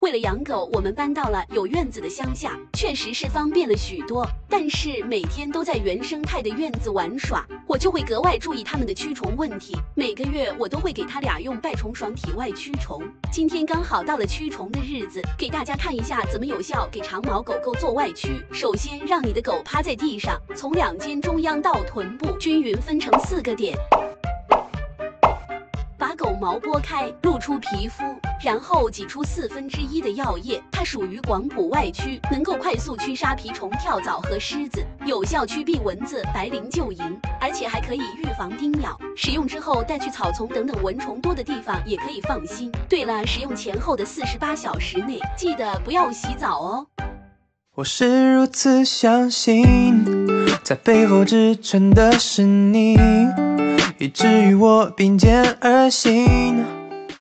为了养狗，我们搬到了有院子的乡下，确实是方便了许多。但是每天都在原生态的院子玩耍，我就会格外注意它们的驱虫问题。每个月我都会给它俩用败虫爽体外驱虫。今天刚好到了驱虫的日子，给大家看一下怎么有效给长毛狗狗做外驱。首先，让你的狗趴在地上，从两肩中央到臀部均匀分成4个点。把狗毛拨开，露出皮肤，然后挤出1/4的药液。它属于广谱外驱，能够快速驱杀蜱虫、跳蚤和虱子，有效驱避蚊子、白鳞救蝇，而且还可以预防叮咬。使用之后带去草丛等等蚊虫多的地方也可以放心。对了，使用前后的48小时内，记得不要洗澡哦。 我是如此相信，在背后支撑的是你，以至于我并肩而行。